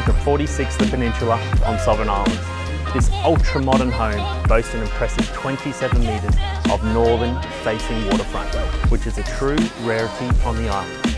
to 46 the Peninsula on Sovereign Islands. This ultra-modern home boasts an impressive 27 metres of northern facing waterfront, which is a true rarity on the island.